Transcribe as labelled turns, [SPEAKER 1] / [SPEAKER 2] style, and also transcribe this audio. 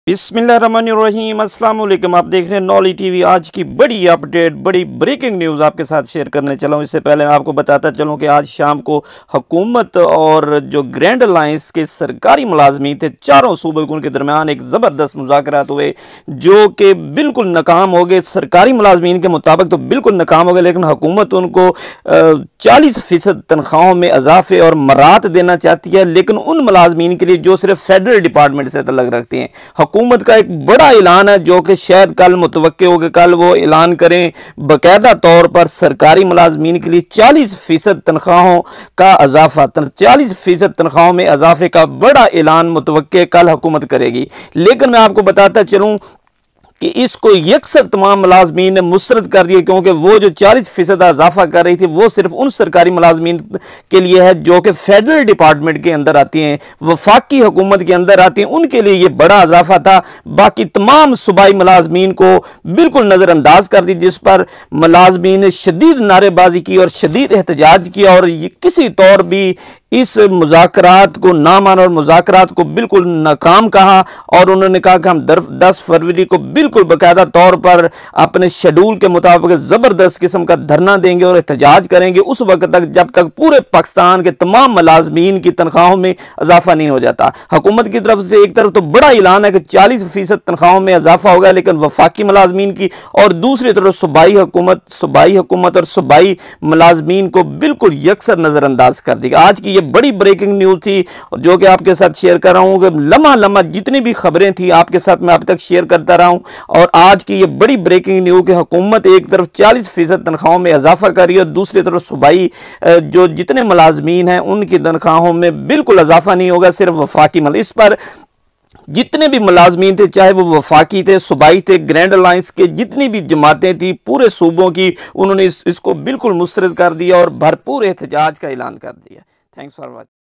[SPEAKER 1] बिस्मिल्लाहिर्रहमानिर्रहीम, अस्सलाम वालेकुम। आप देख रहे हैं नॉली टीवी। आज की बड़ी अपडेट, बड़ी ब्रेकिंग न्यूज़ आपके साथ शेयर करने चला हूँ। इससे पहले मैं आपको बताता चलूँ कि आज शाम को हुकूमत और जो ग्रैंड अलायंस के सरकारी मुलाजमीन थे, चारों सूबों के दरमियान एक ज़बरदस्त मुज़ाकरात हुए जो कि बिल्कुल नाकाम हो गए। सरकारी मुलाजमीन के मुताबिक तो बिल्कुल नाकाम हो गए, लेकिन हुकूमत उनको 40% तनख्वाहों में इजाफे और मराहत देना चाहती है, लेकिन उन मुलाजमीन के लिए जो सिर्फ फेडरल डिपार्टमेंट से तल्लुक़ रखते हैं। हुकूमत का एक बड़ा ऐलान है जो कि शायद कल मुतवक्के हो कि कल वो ऐलान करें बाकायदा तौर पर सरकारी मुलाजमीन के लिए 40% तनख्वाहों का इजाफा, 40% तनख्वाहों में इजाफे का बड़ा ऐलान मुतवक्के कल हुकूमत करेगी। लेकिन मैं आपको बताता चलूँ कि इसको यकसर तमाम मुलाजमीन ने मुस्तरद कर दिया, क्योंकि वो जो 40% इजाफा कर रही थी वो सिर्फ उन सरकारी मुलाजमीन के लिए है जो कि फेडरल डिपार्टमेंट के अंदर आती हैं, वफाकी हुकूमत के अंदर आती हैं। उनके लिए ये बड़ा इजाफा था। बाकी तमाम सूबाई मुलाजमीन को बिल्कुल नज़रअंदाज कर दी, जिस पर मुलाजमीन ने शदीद नारेबाजी की और शदीद एहतजाज किया और किसी तौर भी इस मुज़ाकरात को ना माना और मुज़ाकरात को बिल्कुल नाकाम कहा। और उन्होंने कहा कि हम 10 फरवरी को बिल्कुल बाकायदा तौर पर अपने शेड्यूल के मुताबिक ज़बरदस्त किस्म का धरना देंगे और एहतजाज करेंगे उस वक्त तक जब तक पूरे पाकिस्तान के तमाम मुलाजमीन की तनख्वाहों में इजाफा नहीं हो जाता। हुकूमत की तरफ से एक तरफ तो बड़ा ऐलान है कि 40% तनख्वाहों में इजाफा होगा, लेकिन वफाकी मुलाजमीन की, और दूसरी तरफ सूबाई हुकूमत और सूबाई मुलाजमीन को बिल्कुल यकसर नज़रअंदाज कर देगा। आज की ये बड़ी ब्रेकिंग न्यूज़ थी जो कि आपके साथ शेयर कर रहा हूँ कि लम्हा जितनी भी खबरें थी आपके साथ मैं अब तक शेयर करता रहा हूँ। और आज की ये बड़ी ब्रेकिंग न्यूज़ कि हुकूमत एक तरफ 40% तनख्वाहों में इजाफा कर रही है और दूसरी तरफ सूबाई जो जितने मुलाजमीन हैं उनकी तनख्वाहों में बिल्कुल इजाफा नहीं होगा, सिर्फ वफाकी इस पर जितने भी मुलाजमीन थे, चाहे वो वफाकी थे, सूबाई थे, ग्रैंड अलायंस के जितनी भी जमातें थी पूरे सूबों की, उन्होंने इसको बिल्कुल मुस्तरद कर दिया और भरपूर एहतजाज का ऐलान कर दिया। Thanks for watching.